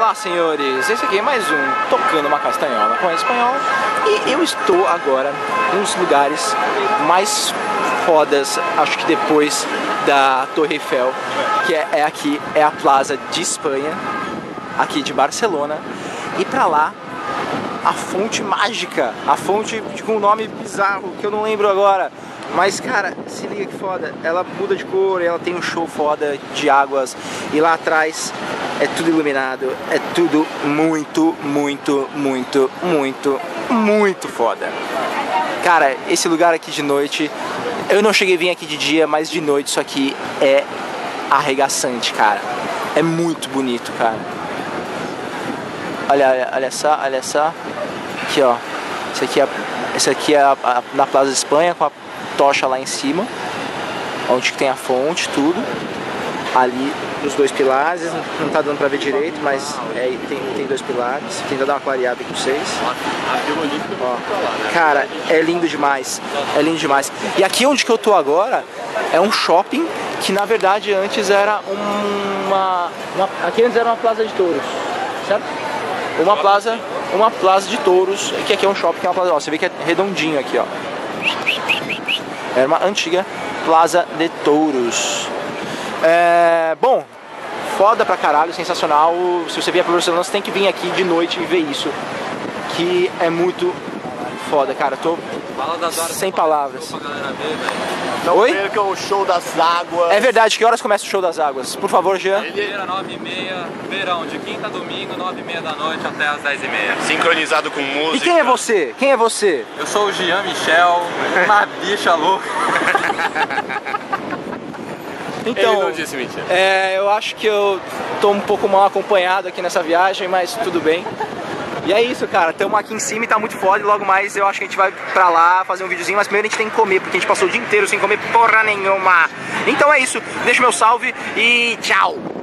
Olá, senhores, esse aqui é mais um Tocando uma Castanhola com a Espanhola. E eu estou agora em um dos lugares mais fodas, acho que depois da Torre Eiffel, que é aqui, é a Plaza de Espanha, aqui de Barcelona. E pra lá, a fonte mágica, a fonte com um nome bizarro que eu não lembro agora. Mas cara, se liga que foda, ela muda de cor, ela tem um show foda de águas. E lá atrás é tudo iluminado, é tudo muito, muito, muito, muito, muito foda. Cara, esse lugar aqui de noite, eu não cheguei a vir aqui de dia, mas de noite isso aqui é arregaçante, cara. É muito bonito, cara. Olha só. Aqui, ó. Esse aqui é na Plaza de Espanha, com a tocha lá em cima, onde que tem a fonte, tudo. Ali, os dois pilares, não tá dando pra ver direito, mas tem dois pilares. Tenta dar uma clareada aqui pra vocês. Ó, cara, é lindo demais, é lindo demais. E aqui onde que eu tô agora é um shopping que na verdade antes era aqui antes era uma plaza de touros, certo? Uma plaza de touros, que aqui é um shopping, que é uma plaza, ó, você vê que é redondinho aqui, ó. Era uma antiga plaza de touros. Bom, foda pra caralho, sensacional. Se você vier pra Barcelona, você tem que vir aqui de noite e ver isso, que é muito foda, cara. Tô sem palavras. Não percam o show das águas. É verdade, que horas começa o show das águas? Por favor, Jean. Segunda-feira, 9h30, verão, de quinta a domingo, 9h30 da noite até as 10h30. Sincronizado com música. E quem é você? Quem é você? Eu sou o Jean Michel, uma bicha louca. Então, Ele não disse mentira. Eu acho que eu tô um pouco mal acompanhado aqui nessa viagem, mas tudo bem. E é isso, cara, estamos aqui em cima e tá muito foda, e logo mais eu acho que a gente vai pra lá fazer um videozinho, mas primeiro a gente tem que comer, porque a gente passou o dia inteiro sem comer porra nenhuma. Então é isso, deixa o meu salve e tchau!